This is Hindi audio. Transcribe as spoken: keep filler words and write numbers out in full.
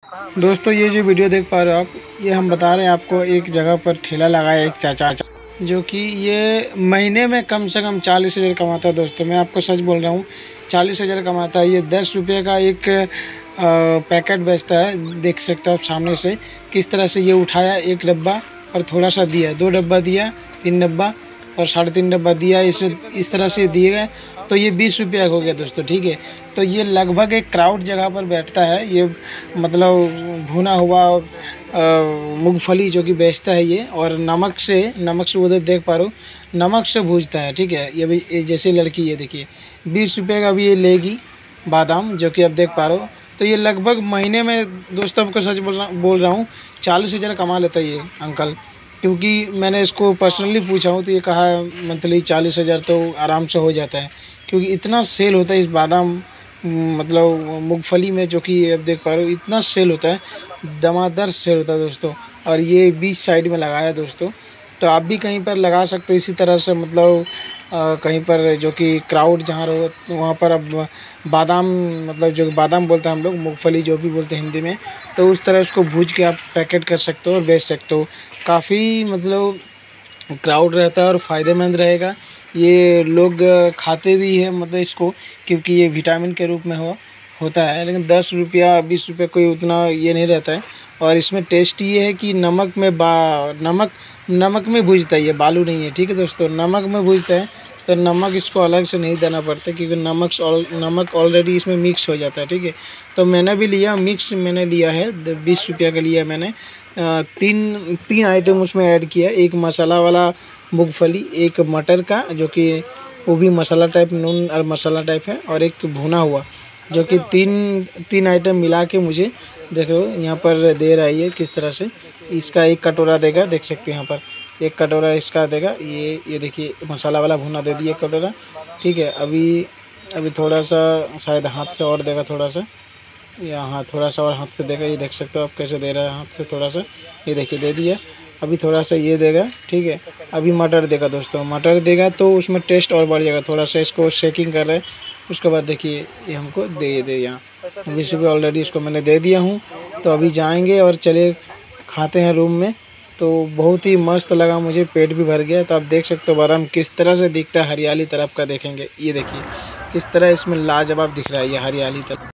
दोस्तों ये जो वीडियो देख पा रहे हो आप, ये हम बता रहे हैं आपको, एक जगह पर ठेला लगाया एक चाचा जो कि ये महीने में कम से कम चालीस हज़ार कमाता है। दोस्तों मैं आपको सच बोल रहा हूँ, चालीस हज़ार कमाता है। ये दस रुपये का एक पैकेट बेचता है। देख सकते हो आप सामने से किस तरह से ये उठाया, एक डब्बा और थोड़ा सा दिया, दो डब्बा दिया, तीन डब्बा और साढ़े तीन डब्बा दिया। इस इस तरह से दिए गए तो ये बीस रुपया हो गया दोस्तों, ठीक है। तो ये लगभग एक क्राउड जगह पर बैठता है। ये मतलब भुना हुआ मूंगफली जो कि बेचता है ये, और नमक से नमक से उधर देख पा रहे हो, नमक से भूजता है, ठीक है। ये भी ये जैसे लड़की, ये देखिए बीस रुपये का भी ये लेगी बादाम, जो कि आप देख पा रहे हो। तो ये लगभग महीने में दोस्तों आपको सच बोल रहा बोल रहा हूँ चालीस हज़ार कमा लेता है ये अंकल, क्योंकि मैंने इसको पर्सनली पूछा हूँ तो ये कहा मंथली चालीस हज़ार तो आराम से हो जाता है, क्योंकि इतना सेल होता है इस बादाम मतलब मूंगफली में, जो कि आप देख पा रहे हो इतना सेल होता है, दमादर सेल होता है दोस्तों। और ये बीच साइड में लगाया दोस्तों, तो आप भी कहीं पर लगा सकते हो इसी तरह से, मतलब आ, कहीं पर जो कि क्राउड जहाँ रहो वहाँ पर अब बादाम, मतलब जो बादाम बोलते हैं हम लोग, मूंगफली जो भी बोलते हैं हिंदी में, तो उस तरह उसको भूज के आप पैकेट कर सकते हो और बेच सकते हो। काफ़ी मतलब क्राउड रहता है और फ़ायदेमंद रहेगा। ये लोग खाते भी हैं मतलब इसको, क्योंकि ये विटामिन के रूप में हो होता है। लेकिन दस रुपया बीस रुपये कोई उतना ये नहीं रहता है। और इसमें टेस्ट ये है कि नमक में बा नमक नमक में भूजता है, ये बालू नहीं है, ठीक है दोस्तों। नमक में भूजता है तो नमक इसको अलग से नहीं देना पड़ता, क्योंकि नमक नमक ऑलरेडी इसमें मिक्स हो जाता है, ठीक है। तो मैंने भी लिया मिक्स, मैंने लिया है बीस रुपये का लिया मैंने। तीन तीन आइटम उसमें ऐड किया, एक मसाला वाला मूंगफली, एक मटर का जो कि वो भी मसाला टाइप, नून और मसाला टाइप है, और एक भुना हुआ, जो कि तीन तीन आइटम मिला के मुझे देखो यहाँ पर दे रहा है ये किस तरह से। इसका एक कटोरा देगा, देख सकते हैं यहाँ पर एक कटोरा इसका देगा। ये ये देखिए मसाला वाला भुना दे दिया कटोरा, ठीक है। अभी अभी थोड़ा सा शायद हाथ से और देगा, थोड़ा सा यहाँ थोड़ा सा और हाथ से देगा। ये देख सकते हो आप कैसे दे रहा है हाथ से, थोड़ा सा ये देखिए दे दिया। अभी थोड़ा सा ये देगा, ठीक है। अभी मटर देगा दोस्तों, मटर देगा तो उसमें टेस्ट और बढ़ जाएगा। थोड़ा सा इसको शेकिंग कर रहे हैं, उसके बाद देखिए ये हमको दे दे यहाँ अभी सुबह ऑलरेडी इसको मैंने दे दिया हूँ। तो अभी जाएंगे और चले खाते हैं रूम में। तो बहुत ही मस्त लगा मुझे, पेट भी भर गया। तो आप देख सकते हो बादाम किस तरह से दिखता है, हरियाली तरफ का देखेंगे, ये देखिए किस तरह इसमें लाजवाब दिख रहा है ये हरियाली तरफ।